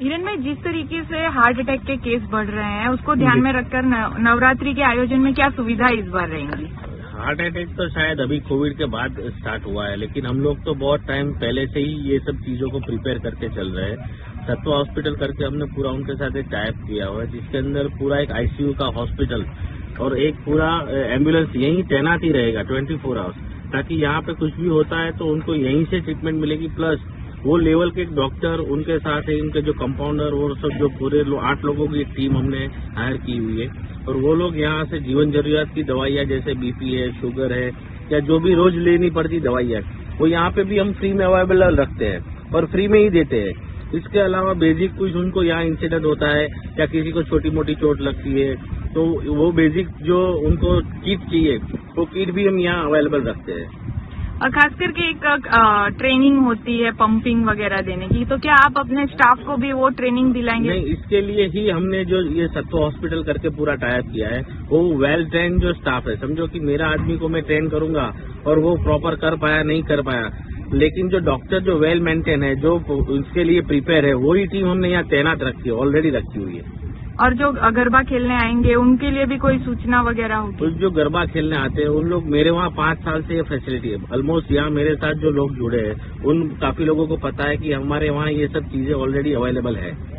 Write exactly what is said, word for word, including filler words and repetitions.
हिरण में जिस तरीके से हार्ट अटैक के केस बढ़ रहे हैं उसको ध्यान में रखकर नवरात्रि के आयोजन में क्या सुविधा इस बार रहेंगी? हार्ट अटैक तो शायद अभी कोविड के बाद स्टार्ट हुआ है, लेकिन हम लोग तो बहुत टाइम पहले से ही ये सब चीजों को प्रिपेयर करके चल रहे हैं। सत्व हॉस्पिटल करके हमने पूरा उनके साथ एक टाइप किया हुआ है, जिसके अंदर पूरा एक आईसीयू का हॉस्पिटल और एक पूरा एम्बुलेंस यहीं तैनात ही रहेगा ट्वेंटी फोर आवर्स, ताकि यहाँ पे कुछ भी होता है तो उनको यहीं से ट्रीटमेंट मिलेगी। प्लस वो लेवल के डॉक्टर, उनके साथ है इनके जो कंपाउंडर, वो सब जो पूरे लो, आठ लोगों की एक टीम हमने हायर की हुई है, और वो लोग यहाँ से जीवन जरूरियात की दवाइयाँ जैसे बीपी है, शुगर है, या जो भी रोज लेनी पड़ती दवाइयाँ, वो यहाँ पे भी हम फ्री में अवेलेबल रखते हैं और फ्री में ही देते हैं। इसके अलावा बेसिक कुछ उनको यहाँ इंसिडेंट होता है या किसी को छोटी मोटी चोट लगती है तो वो बेसिक जो उनको किट चाहिए वो किट भी हम यहाँ अवेलेबल रखते हैं। और खास करके एक ट्रेनिंग होती है पंपिंग वगैरह देने की, तो क्या आप अपने स्टाफ को भी वो ट्रेनिंग दिलाएंगे? नहीं, इसके लिए ही हमने जो ये सत्व हॉस्पिटल करके पूरा टाइप किया है, वो वेल ट्रेन जो स्टाफ है। समझो कि मेरा आदमी को मैं ट्रेन करूंगा और वो प्रॉपर कर पाया नहीं कर पाया, लेकिन जो डॉक्टर जो वेल मेंटेन है, जो उसके लिए प्रिपेयर है, वही टीम हमने यहाँ तैनात रखी है, ऑलरेडी रखी हुई है। और जो गरबा खेलने आएंगे उनके लिए भी कोई सूचना वगैरह होगी? कुछ जो गरबा खेलने आते हैं उन लोग, मेरे वहाँ पांच साल से ये फैसिलिटी है ऑलमोस्ट। यहाँ मेरे साथ जो लोग जुड़े हैं उन काफी लोगों को पता है कि हमारे वहाँ ये सब चीजें ऑलरेडी अवेलेबल है।